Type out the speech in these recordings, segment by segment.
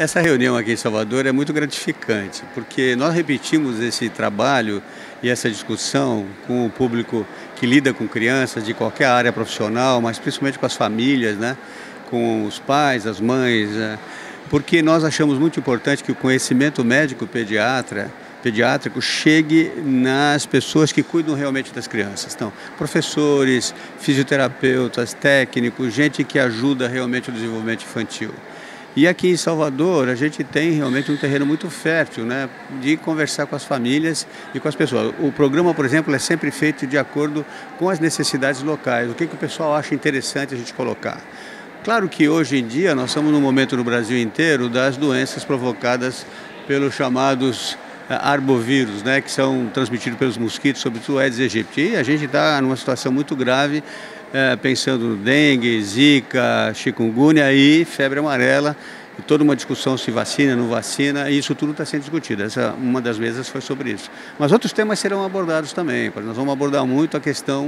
Essa reunião aqui em Salvador é muito gratificante, porque nós repetimos esse trabalho e essa discussão com o público que lida com crianças de qualquer área profissional, mas principalmente com as famílias, né? Com os pais, as mães, porque nós achamos muito importante que o conhecimento médico pediátrico chegue nas pessoas que cuidam realmente das crianças. Então, professores, fisioterapeutas, técnicos, gente que ajuda realmente o desenvolvimento infantil. E aqui em Salvador a gente tem realmente um terreno muito fértil, né, de conversar com as famílias e com as pessoas. O programa, por exemplo, é sempre feito de acordo com as necessidades locais, o que o pessoal acha interessante a gente colocar. Claro que hoje em dia nós estamos num momento no Brasil inteiro das doenças provocadas pelos chamados arbovírus, né, que são transmitidos pelos mosquitos, sobretudo o Aedes aegypti. E a gente está numa situação muito grave, pensando no dengue, zika, chikungunya e febre amarela, e toda uma discussão se vacina, não vacina, e isso tudo está sendo discutido. Uma das mesas foi sobre isso. Mas outros temas serão abordados também. Nós vamos abordar muito a questão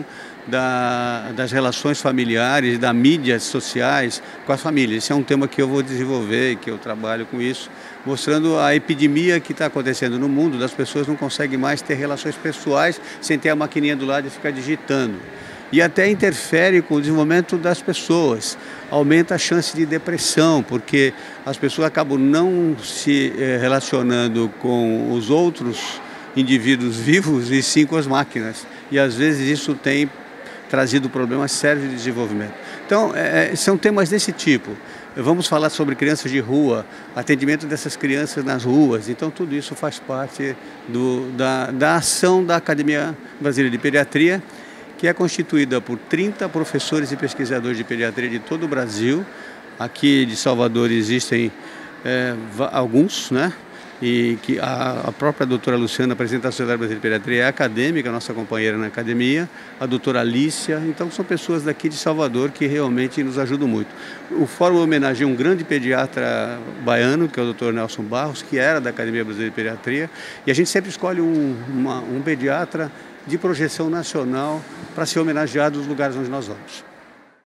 das relações familiares, das mídias sociais com as famílias. Esse é um tema que eu vou desenvolver, que eu trabalho com isso, mostrando a epidemia que está acontecendo no mundo, das pessoas não conseguem mais ter relações pessoais sem ter a maquininha do lado e ficar digitando. E até interfere com o desenvolvimento das pessoas, aumenta a chance de depressão, porque as pessoas acabam não se relacionando com os outros indivíduos vivos e sim com as máquinas. E às vezes isso tem trazido problemas sérios de desenvolvimento. Então, são temas desse tipo. Vamos falar sobre crianças de rua, atendimento dessas crianças nas ruas. Então, tudo isso faz parte da ação da Academia Brasileira de Pediatria, que é constituída por 30 professores e pesquisadores de pediatria de todo o Brasil. Aqui de Salvador existem alguns, né? E que a própria doutora Luciana, presidente da Sociedade Brasileira de Pediatria, é acadêmica, nossa companheira na academia, a doutora Alicia. Então são pessoas daqui de Salvador que realmente nos ajudam muito. O fórum homenageia um grande pediatra baiano, que é o doutor Nelson Barros, que era da Academia Brasileira de Pediatria, e a gente sempre escolhe um pediatra de projeção nacional para ser homenageado nos lugares onde nós vamos.